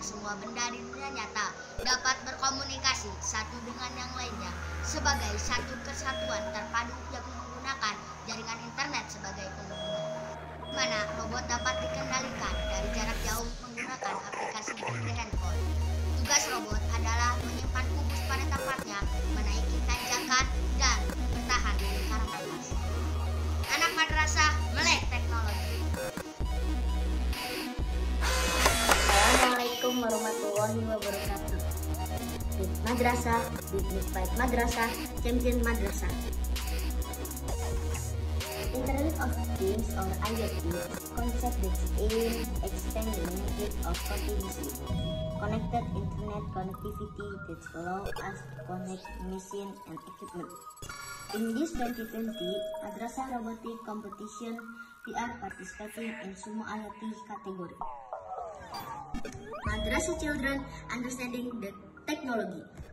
semua benda di dunia nyata dapat berkomunikasi satu dengan yang lainnya sebagai satu kesatuan terpadu yang menggunakan jaringan internet sebagai penghubung, di mana robot dapat dikendalikan dari jarak jauh menggunakan aplikasi di handphone. Tugas robot adalah menyimpan kubus pada tempatnya, menaiki tanjakan, dan bertahan di lingkaran atas. Anak madrasah melek teknologi. Assalamualaikum warahmatullahi wabarakatuh. Big Madrasah, Big Madrasah, Champion Madrasah. Internet of Things or IoT concept that aim expand the benefit of Kompetisi. Connected internet connectivity that allow us to connect machine and equipment. In this 2020 Madrasah Robotic Competition, we are participating in SUMO IoT category. Madrasah children understanding the technology.